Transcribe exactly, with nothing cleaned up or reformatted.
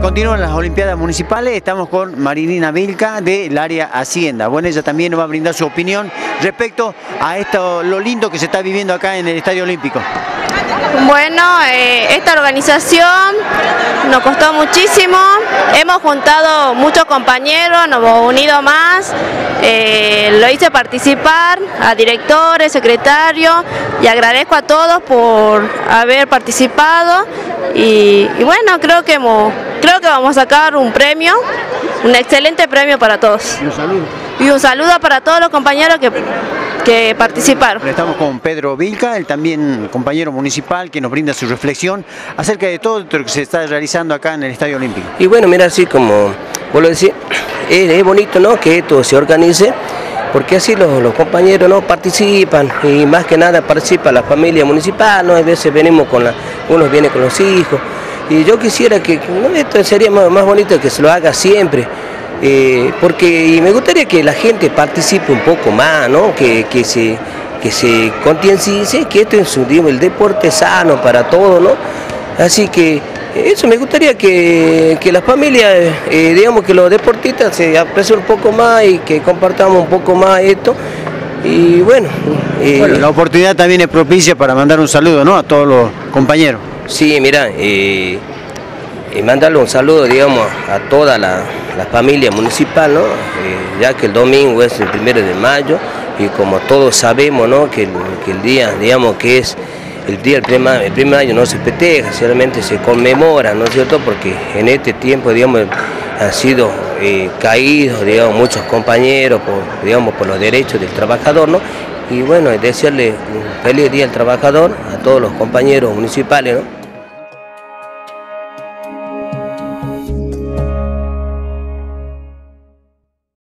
continúan las Olimpiadas Municipales. Estamos con Marilina Vilca del área Hacienda. Bueno, ella también nos va a brindar su opinión respecto a esto, lo lindo que se está viviendo acá en el Estadio Olímpico. Bueno, eh, esta organización nos costó muchísimo, hemos juntado muchos compañeros, nos hemos unido más, eh, lo hice participar a directores, secretarios, y agradezco a todos por haber participado y, y bueno, creo que, hemos, creo que vamos a sacar un premio, un excelente premio para todos. Y un saludo. Y un saludo para todos los compañeros que... que participaron. Estamos con Pedro Vilca, el también compañero municipal, que nos brinda su reflexión acerca de todo lo que se está realizando acá en el Estadio Olímpico. Y bueno, mira, así como vos lo decís, es, es bonito, ¿no?, que esto se organice, porque así los, los compañeros, ¿no?, participan, y más que nada participa la familia municipal, ¿no? A veces venimos con la, unos vienen con los hijos, y yo quisiera que, ¿no?, esto sería más, más bonito que se lo haga siempre. Eh, porque y me gustaría que la gente participe un poco más, ¿no?, que, que se, que se concientice que esto es un, el deporte es sano para todos, ¿no? Así que eso me gustaría que, que las familias, eh, digamos que los deportistas se aprecien un poco más y que compartamos un poco más esto. Y bueno, eh, bueno, la oportunidad también es propicia para mandar un saludo, ¿no?, a todos los compañeros. Sí, mira, eh, y mandarle un saludo, digamos, a toda la, la familia municipal, ¿no? Eh, ya que el domingo es el primero de mayo y como todos sabemos, ¿no?, que el, que el día, digamos, que es el día del primer, el primer año no se festeja, solamente se conmemora, ¿no es cierto?, porque en este tiempo, digamos, han sido eh, caídos, digamos, muchos compañeros, por, digamos, por los derechos del trabajador, ¿no? Y bueno, desearle un feliz día al trabajador, a todos los compañeros municipales, ¿no?